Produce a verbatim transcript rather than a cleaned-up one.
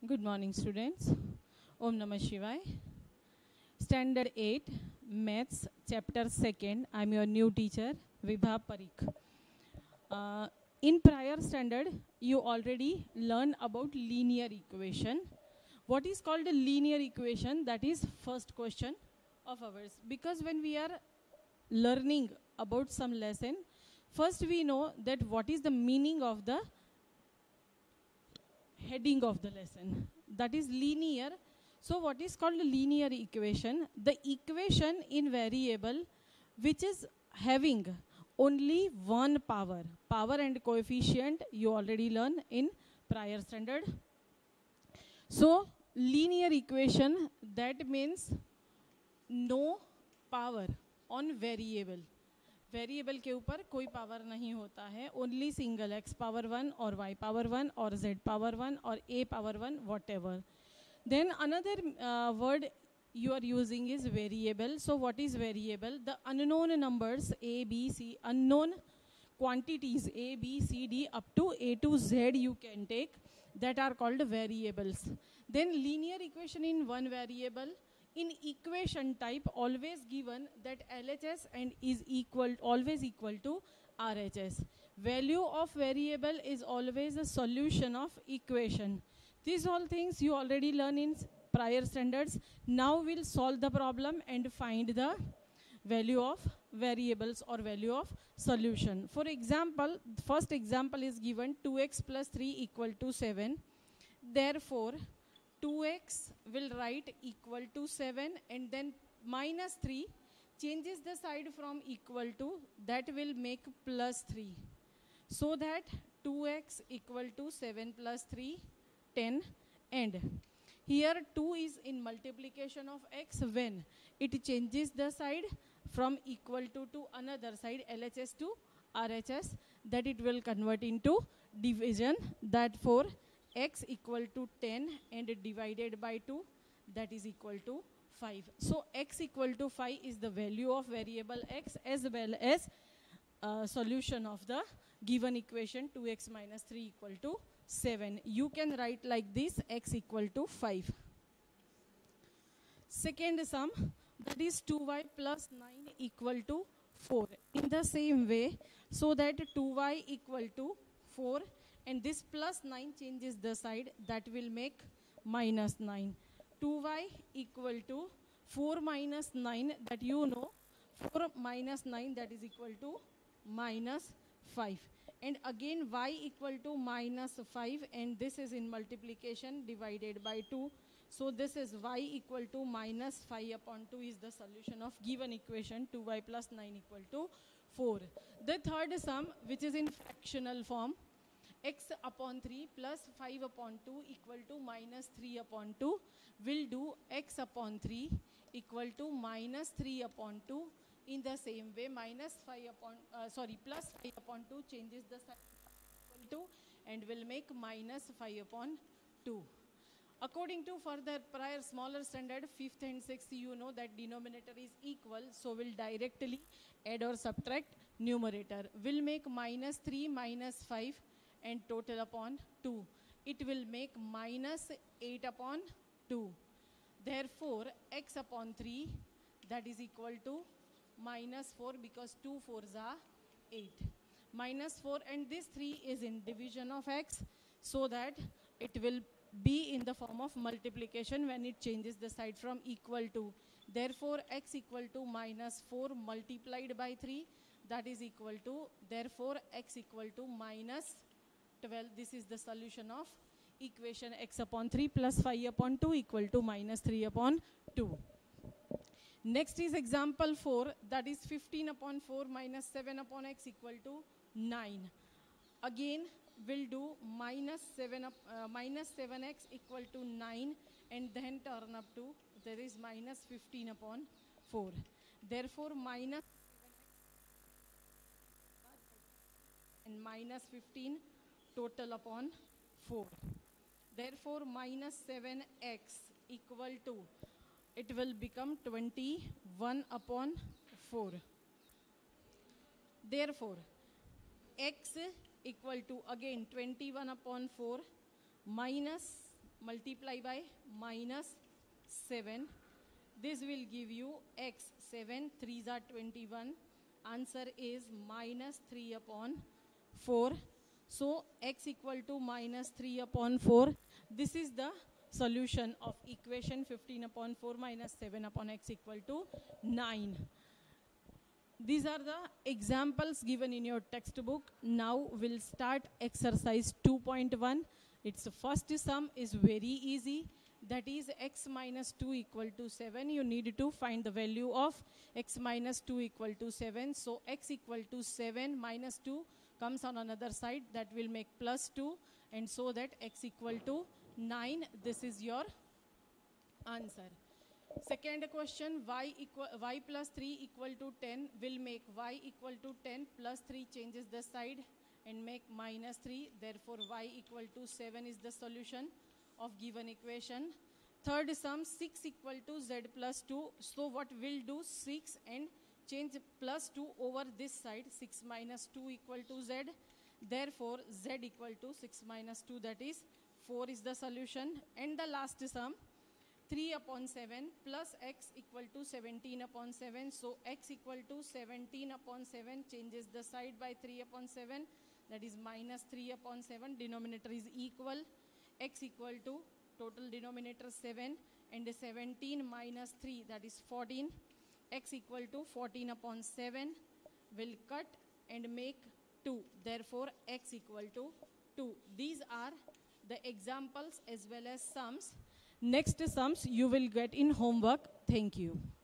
Good morning, students. Om Namah Shivaya. Standard eight, Maths, Chapter second. I'm your new teacher, Vibha Parikh. Uh, in prior standard, you already learned about linear equation. What is called a linear equation? That is first question of ours. Because when we are learning about some lesson, first we know that what is the meaning of the heading of the lesson. That is linear. So what is called a linear equation? The equation in variable which is having only one power. Power and coefficient you already learn in prior standard. So linear equation, that means no power on variable. Variable के ऊपर कोई power नहीं होता है, only single X power one और Y power one और Z power one और A power one, whatever. Then another word you are using is variable. So what is variable? The unknown numbers a, b, c, unknown quantities a, b, c, d up to a to z you can take, that are called variables. Then linear equation in one variable. In equation type, always given that L H S and is equal, always equal to R H S. Value of variable is always a solution of equation. These all things you already learn in prior standards. Now we'll solve the problem and find the value of variables or value of solution. For example, first example is given two x plus three equal to seven. Therefore, two x will write equal to seven and then minus three changes the side from equal to, that will make plus three. So that two x equal to seven plus three, ten, and here two is in multiplication of x when it changes the side from equal to to another side, L H S to R H S, that it will convert into division. That for x equal to ten and divided by two, that is equal to five. So x equal to five is the value of variable x as well as uh, solution of the given equation two x minus three equal to seven. You can write like this, x equal to five. Second sum, that is two y plus nine equal to four. In the same way, so that two y equal to four and this plus nine changes the side, that will make minus nine. two y equal to four minus nine, that you know, four minus nine, that is equal to minus five. And again y equal to minus five, and this is in multiplication divided by two. So this is y equal to minus five upon two is the solution of given equation two y plus nine equal to four. The third sum, which is in fractional form, x upon three plus five upon two equal to minus three upon two, will do x upon three equal to minus three upon two. In the same way, minus five upon, uh, sorry, plus five upon two changes the sign equal to and will make minus five upon two. According to further prior smaller standard, fifth and sixth, you know that denominator is equal, so we'll directly add or subtract numerator. Will make minus three minus five and total upon two. It will make minus eight upon two. Therefore, x upon three, that is equal to minus four, because two fours are eight. Minus four, and this three is in division of x, so that it will be in the form of multiplication when it changes the side from equal to. Therefore, x equal to minus four multiplied by three, that is equal to, therefore, x equal to minus twelve. This is the solution of equation x upon three plus five upon two equal to minus three upon two. Next is example four, that is fifteen upon four minus seven upon x equal to nine. Again, we'll do minus seven, up, uh, minus seven x equal to nine, and then turn up to, there is minus fifteen upon four. Therefore, minus and minus fifteen total upon four. Therefore, minus seven x equal to, it will become twenty-one upon four. Therefore, x equal to, again, twenty-one upon four minus multiply by minus seven. This will give you x. seven threes are twenty-one. Answer is minus three upon four. So x equal to minus three upon four. This is the solution of equation fifteen upon four minus seven upon x equal to nine. These are the examples given in your textbook. Now we'll start exercise two point one. Its first sum is very easy. That is x minus two equal to seven. You need to find the value of x minus two equal to seven. So x equal to seven minus two comes on another side. That will make plus two. And so that x equal to nine. This is your answer. Second question, y, equal, y plus three equal to ten will make y equal to ten plus three changes the side and make minus three. Therefore, y equal to seven is the solution of given equation. Third sum, six equal to z plus two. So what we'll do, six and change plus two over this side. six minus two equal to z. Therefore, z equal to six minus two, that is four is the solution. And the last sum, three upon seven plus x equal to seventeen upon seven. So x equal to seventeen upon seven changes the side by three upon seven. That is minus three upon seven. Denominator is equal. X equal to total denominator seven and seventeen minus three, that is fourteen. X equal to fourteen upon seven will cut and make two. Therefore, x equal to two. These are the examples as well as sums. Next sums you will get in homework. Thank you.